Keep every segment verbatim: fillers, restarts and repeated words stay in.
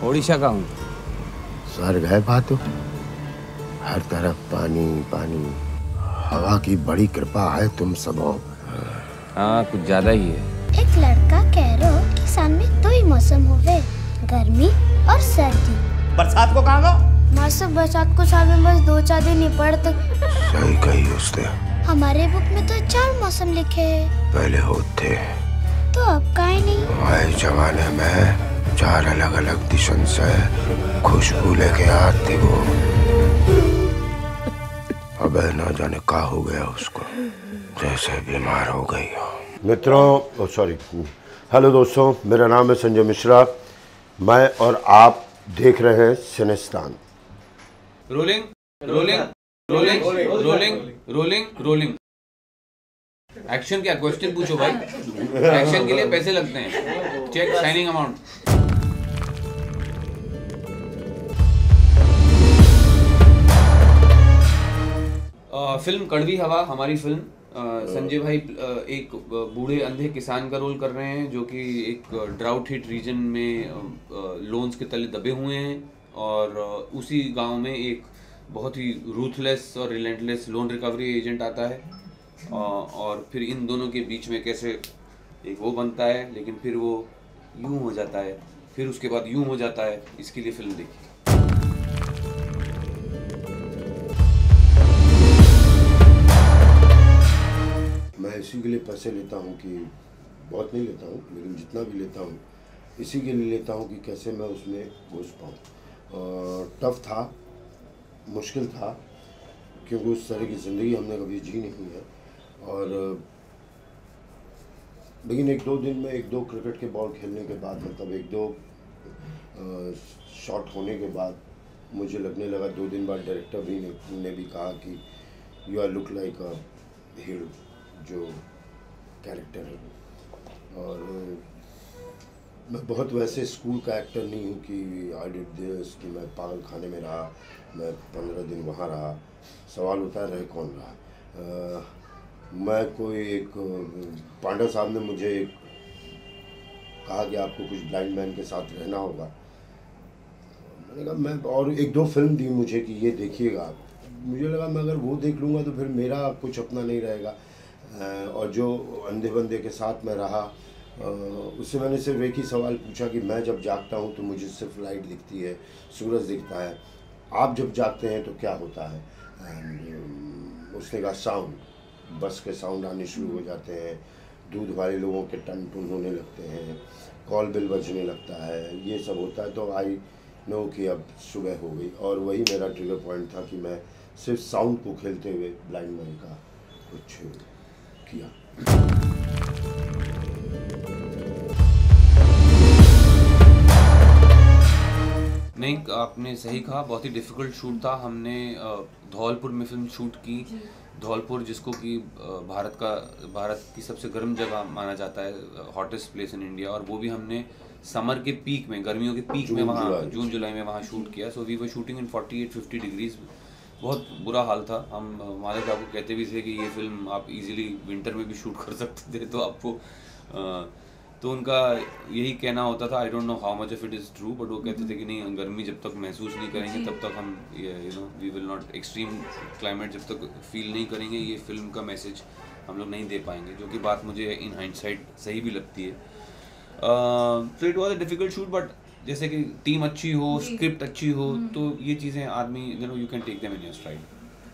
ओडिशा का हूँ। स्वर्ग है बातो, हर तरफ पानी पानी, हवा की बड़ी कृपा है तुम सबों। हाँ कुछ ज्यादा ही है। एक लड़का कह रहा कि साल में दो ही मौसम होवे, गर्मी और सर्दी। बरसात को कहाँ गो? मास्टर बरसात को साल में बस दो चार दिन ही पड़ते। सही कही उसने। हमारे बुक में तो चार मौसम लिखे हैं। पहले होते तो अब काहे नहीं? हमारे जमाने में चार अलग अलग दिशन से खुशबू लेके आती वो। अब ना जाने क्या हो गया उसको, जैसे बीमार हो गई हो। मित्रों, सॉरी, हेलो दोस्तों, मेरा नाम है संजय मिश्रा। मैं और आप देख रहे हैं Cinestaan. Rolling rolling rolling rolling rolling rolling. Action क्या? क्वेश्चन पूछो भाई। एक्शन के लिए पैसे लगते हैं। Check signing amount. फिल्म कड़वी हवा हमारी फिल्म। संजय भाई एक बूढ़े अंधे किसान का रोल कर रहे हैं जो कि एक ड्राउट हिट रीजन में लोन्स के तले दबे हुए हैं, और उसी गांव में एक बहुत ही रूथलेस और रिलेंटलेस लोन रिकवरी एजेंट आता है, और फिर इन दोनों के बीच में कैसे एक वो बनता है, लेकिन फिर वो यूं हो जाता है, फिर उसके बाद यूं हो जाता है। इसके लिए फिल्म देखिए। मैं इसी के लिए पैसे लेता हूँ कि बहुत नहीं लेता हूँ, लेकिन जितना भी लेता हूँ इसी के लिए लेता हूँ कि कैसे मैं उसमें घुस पाऊँ। टफ था, मुश्किल था, क्योंकि उस तरह की ज़िंदगी हमने कभी जी नहीं है। और लेकिन एक दो दिन में एक दो क्रिकेट के बॉल खेलने के बाद, मतलब एक दो शॉट होने के बाद मुझे लगने लगा, दो दिन बाद डायरेक्टर भी ने, ने भी कहा कि you are look like a hero, जो कैरेक्टर है। और मैं बहुत वैसे स्कूल का एक्टर नहीं हूँ कि आई डिड दिस, कि मैं पागल खाने में रहा, मैं पंद्रह दिन वहाँ रहा। सवाल होता है रहे कौन रहा। आ, मैं कोई एक पांडा साहब ने मुझे कहा कि आपको कुछ ब्लाइंड मैन के साथ रहना होगा। मैंने कहा मैं, और एक दो फिल्म दी मुझे कि ये देखिएगा। मुझे लगा मैं अगर वो देख लूँगा तो फिर मेरा कुछ अपना नहीं रहेगा। और जो अंधे बंदे के साथ मैं रहा, उससे मैंने सिर्फ एक ही सवाल पूछा कि मैं जब जागता हूँ तो मुझे सिर्फ लाइट दिखती है, सूरज दिखता है, आप जब जागते हैं तो क्या होता है? एंड उसने कहा साउंड, बस के साउंड आने शुरू हो जाते हैं, दूध वाले लोगों के टन टन होने लगते हैं, कॉल बिल बजने लगता है, ये सब होता है। तो आई नो कि अब सुबह हो गई, और वही मेरा ट्रिगर पॉइंट था कि मैं सिर्फ साउंड को खेलते हुए ब्लाइंड मैन का कुछ किया। नहीं, आपने सही कहा, बहुत ही डिफ़िकल्ट शूट था। हमने धौलपुर में फिल्म शूट की। धौलपुर जिसको कि भारत का भारत की सबसे गर्म जगह माना जाता है, हॉटेस्ट प्लेस इन इंडिया, और वो भी हमने समर के पीक में, गर्मियों के पीक में वहाँ जून जुलाई में वहाँ शूट किया। So we were shooting in forty eight fifty degrees. बहुत बुरा हाल था। हम मालिक आपको कहते भी थे कि ये फिल्म आप इजीली विंटर में भी शूट कर सकते थे, तो आपको आ, तो उनका यही कहना होता था, I don't know how much of it is true, but वो कहते थे कि नहीं, गर्मी जब तक महसूस नहीं करेंगे तब तक हम you know we will not, extreme climate जब तक फील नहीं करेंगे, ये फिल्म का मैसेज हम लोग नहीं दे पाएंगे, जो कि बात मुझे इन हाइंडसाइट सही भी लगती है। So it was a difficult shoot, but जैसे कि टीम अच्छी हो, स्क्रिप्ट अच्छी हो, तो ये चीज़ें आदमी you know you can take them in your stride.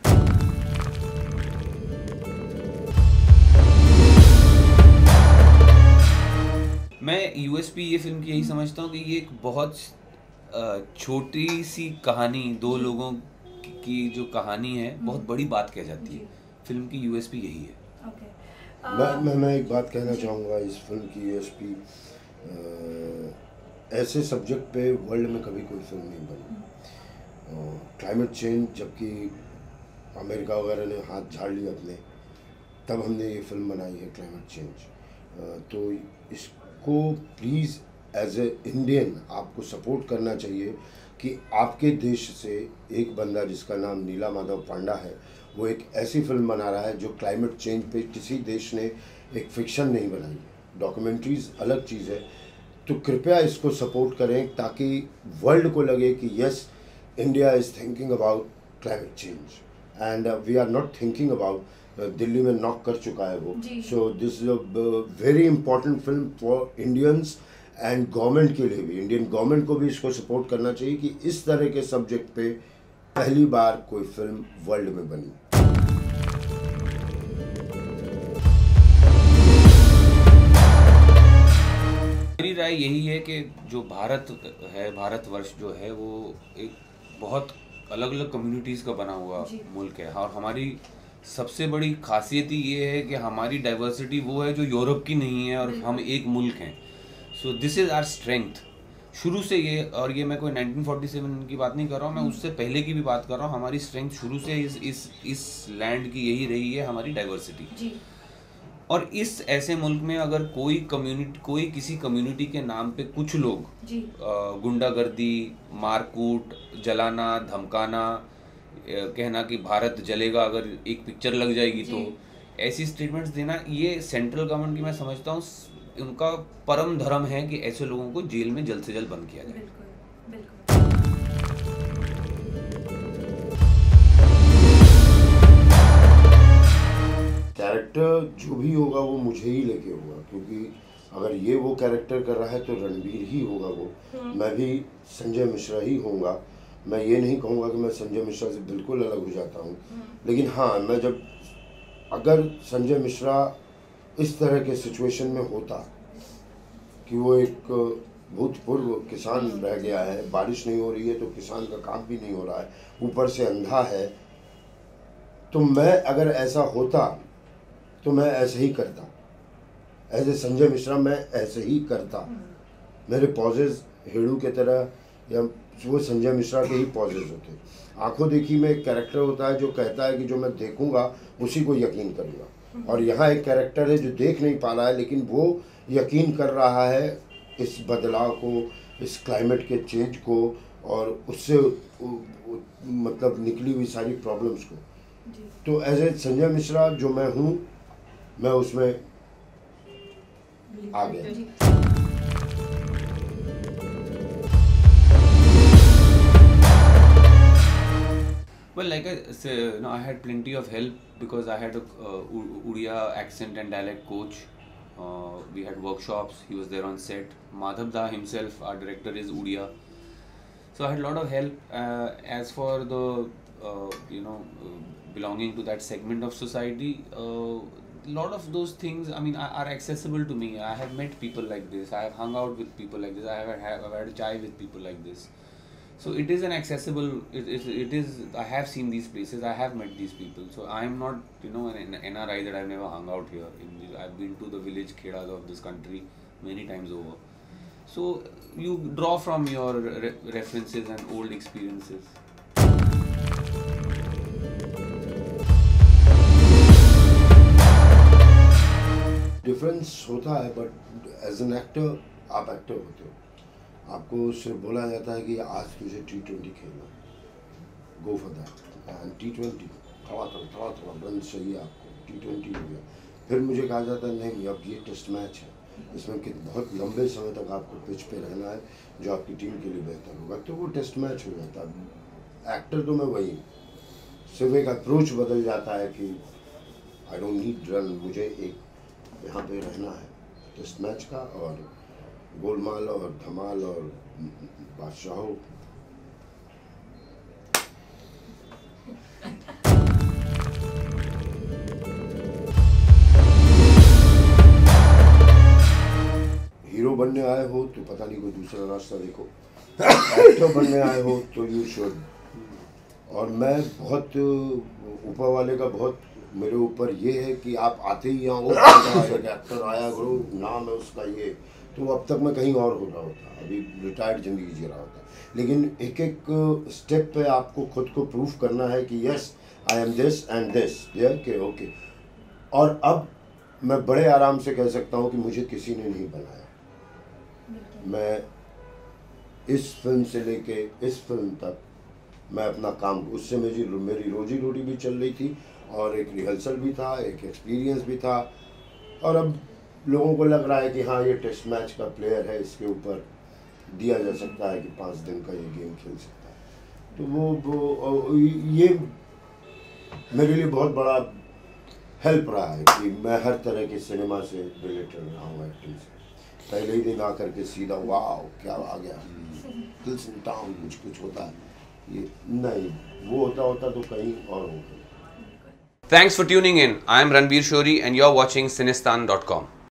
मैं यूएसपी ये फिल्म की यही समझता हूँ कि ये एक बहुत छोटी सी कहानी, दो लोगों की जो कहानी है, बहुत बड़ी बात कह जाती है। फिल्म की यूएसपी यही है। okay. uh, मैं मैं मैं एक बात कहना चाहूँगा इस फिल्म की यूएसपी, ऐसे सब्जेक्ट पे वर्ल्ड में कभी कोई फिल्म नहीं बनी। क्लाइमेट चेंज, जबकि अमेरिका वगैरह ने हाथ झाड़ लिए अपने, तब हमने ये फिल्म बनाई है क्लाइमेट चेंज। तो इसको प्लीज़ एज ए इंडियन आपको सपोर्ट करना चाहिए कि आपके देश से एक बंदा जिसका नाम नीला माधव पांडा है, वो एक ऐसी फिल्म बना रहा है जो क्लाइमेट चेंज पे किसी देश ने एक फिक्शन नहीं बनाई है। डॉक्यूमेंट्रीज़ अलग चीज़ है, तो कृपया इसको सपोर्ट करें ताकि वर्ल्ड को लगे कि yes, India is thinking about climate change and we are not thinking about, Delhi में नॉक कर चुका है वो। So this is a very important film for Indians and government के लिए भी, इंडियन गवर्नमेंट को भी इसको सपोर्ट करना चाहिए कि इस तरह के सब्जेक्ट पे पहली बार कोई फिल्म वर्ल्ड में बनी। मेरी राय यही है कि जो भारत है, भारतवर्ष जो है वो एक बहुत अलग अलग कम्युनिटीज़ का बना हुआ मुल्क है, और हमारी सबसे बड़ी खासियत ही ये है कि हमारी डाइवर्सिटी वो है जो यूरोप की नहीं है, और हम एक मुल्क हैं। So this is our strength शुरू से ये, और ये मैं कोई नाइनटीन फोर्टी सेवन की बात नहीं कर रहा हूँ, मैं उससे पहले की भी बात कर रहा हूँ। हमारी स्ट्रेंथ शुरू से इस इस इस लैंड की यही रही है, हमारी डाइवर्सिटी। और इस ऐसे मुल्क में अगर कोई कम्युनिटी, कोई किसी कम्युनिटी के नाम पे कुछ लोग गुंडागर्दी, मारकूट, जलाना, धमकाना, कहना कि भारत जलेगा अगर एक पिक्चर लग जाएगी, तो ऐसी स्टेटमेंट्स देना, ये सेंट्रल गवर्नमेंट की मैं समझता हूँ उनका परम धर्म है कि ऐसे लोगों को जेल में जल्द से जल्द बंद किया जाए। कैरेक्टर जो भी होगा वो मुझे ही लेके होगा, क्योंकि अगर ये वो कैरेक्टर कर रहा है तो रणवीर ही होगा वो, मैं भी संजय मिश्रा ही होऊंगा। मैं ये नहीं कहूँगा कि मैं संजय मिश्रा से बिल्कुल अलग हो जाता हूँ, लेकिन हाँ, मैं जब अगर संजय मिश्रा इस तरह के सिचुएशन में होता कि वो एक भूतपूर्व किसान रह गया है, बारिश नहीं हो रही है तो किसान का काम भी नहीं हो रहा है, ऊपर से अंधा है, तो मैं अगर ऐसा होता तो मैं ऐसे ही करता, एज ए संजय मिश्रा मैं ऐसे ही करता। मेरे पॉजेज हेड़ू के तरह या वो संजय मिश्रा के ही पॉजेज होते। आंखों देखी में एक कैरेक्टर होता है जो कहता है कि जो मैं देखूंगा उसी को यकीन करूंगा, और यहाँ एक कैरेक्टर है जो देख नहीं पा रहा है लेकिन वो यकीन कर रहा है इस बदलाव को, इस क्लाइमेट के चेंज को, और उससे मतलब निकली हुई सारी प्रॉब्लम्स को। तो एज ए संजय मिश्रा जो मैं हूँ, मैं उसमें आ गया। Well, like I say, you know, I had plenty of help because I had a uh, Odia accent and dialect coach. Uh, we had workshops. He was there on set. Madhab himself, our director, is Odia. So I had a lot of help. Uh, as for the, uh, you know, uh, belonging to that segment of society, a uh, lot of those things, I mean, are, are accessible to me. I have met people like this. I have hung out with people like this. I have, have I've had a chai with people like this. So it is an accessible, it, it, it is, I have seen these places, I have met these people. So I am not, you know, an N R I that I've never hung out here. In, I've been to the village khedas of this country many times over. So you draw from your re references and old experiences. Difference होता है, but as an actor आप actor होते हो। आपको सिर्फ बोला जाता है कि आज तुझे टी ट्वेंटी खेलना, go for that, and T twenty थोड़ा थोड़ा थोड़ा थोड़ा रन चाहिए आपको, टी ट्वेंटी हो गया। फिर मुझे कहा जाता है नहीं, अब ये टेस्ट मैच है, इसमें कि बहुत लंबे समय तक आपको पिच पे रहना है जो आपकी टीम के लिए बेहतर होगा, तो वो टेस्ट मैच हो जाता है। एक्टर तो मैं वही, सिर्फ एक अप्रोच बदल जाता है कि आई डोंट नीड रन, मुझे एक यहाँ पे रहना है टेस्ट मैच का, और गोलमाल और धमाल और बादशाहों। हीरो बनने आए हो तो पता नहीं कोई दूसरा रास्ता देखो, एक्टर बनने आए हो तो यू शुड। और मैं बहुत ऊपर वाले का बहुत मेरे ऊपर ये है कि आप आते ही यहाँ हो, एक एक्टर आया करो, नाम है उसका ये, तो अब तक मैं कहीं और हो रहा होता, अभी रिटायर्ड ज़िंदगी जी रहा होता। लेकिन एक एक स्टेप पे आपको खुद को प्रूफ करना है कि yes I am this and this, के ओके। और अब मैं बड़े आराम से कह सकता हूँ कि मुझे किसी ने नहीं बनाया। मैं इस फिल्म से लेके इस फिल्म तक मैं अपना काम, उससे मेरी मेरी रोजी रोटी भी चल रही थी, और एक रिहर्सल भी था, एक एक्सपीरियंस भी था, और अब लोगों को लग रहा है कि हाँ ये टेस्ट मैच का प्लेयर है, इसके ऊपर दिया जा सकता है कि पाँच दिन का ये गेम खेल सकता है। तो वो वो ये मेरे लिए बहुत बड़ा हेल्प रहा है कि मैं हर तरह के सिनेमा से रिलेटेड रहा हूँ, एक्टिंग से। पहले ही दिन आकर के सीधा वाह क्या आ गया, दिल से टाउन कुछ कुछ होता है, ये नहीं, वो होता होता तो कहीं और होता। Thanks for tuning in. I am Ranvir Shorey and you're watching Cinestan dot com.